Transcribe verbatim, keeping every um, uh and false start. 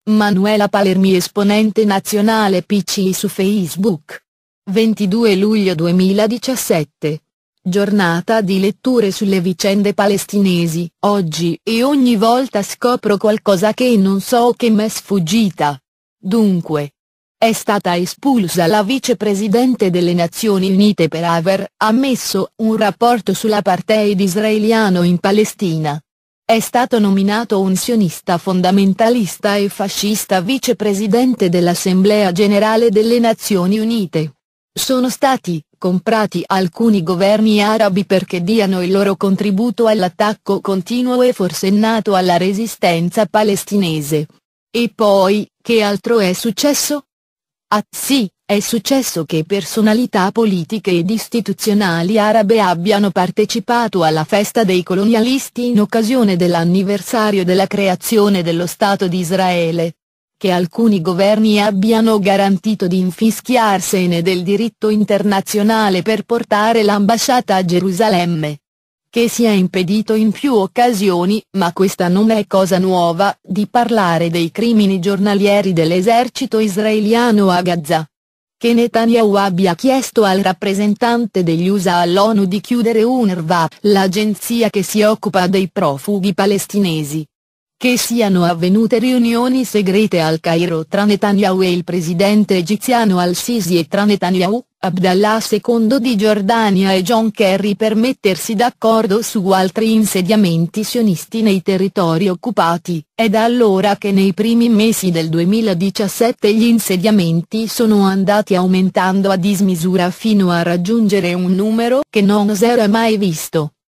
Manuela Palermi, esponente nazionale P C I su Facebook. ventidue luglio duemiladiciassette. Giornata di letture sulle vicende palestinesi. Oggi e ogni volta scopro qualcosa che non so, che m'è sfuggita. Dunque, è stata espulsa la vicepresidente delle Nazioni Unite per aver ammesso un rapporto sull'apartheid israeliano in Palestina. È stato nominato un sionista fondamentalista e fascista vicepresidente dell'Assemblea Generale delle Nazioni Unite. Sono stati comprati alcuni governi arabi perché diano il loro contributo all'attacco continuo e forsennato alla resistenza palestinese. E poi, che altro è successo? Ah sì, è successo che personalità politiche ed istituzionali arabe abbiano partecipato alla festa dei colonialisti in occasione dell'anniversario della creazione dello Stato di Israele. Che alcuni governi abbiano garantito di infischiarsene del diritto internazionale per portare l'ambasciata a Gerusalemme. Che sia impedito in più occasioni, ma questa non è cosa nuova, di parlare dei crimini giornalieri dell'esercito israeliano a Gaza. Che Netanyahu abbia chiesto al rappresentante degli U S A all'ONU di chiudere UNRWA, l'agenzia che si occupa dei profughi palestinesi. Che siano avvenute riunioni segrete al Cairo tra Netanyahu e il presidente egiziano al-Sisi e tra Netanyahu, Abdallah secondo di Giordania e John Kerry per mettersi d'accordo su altri insediamenti sionisti nei territori occupati. È da allora che nei primi mesi del duemiladiciassette gli insediamenti sono andati aumentando a dismisura fino a raggiungere un numero che non si era mai visto.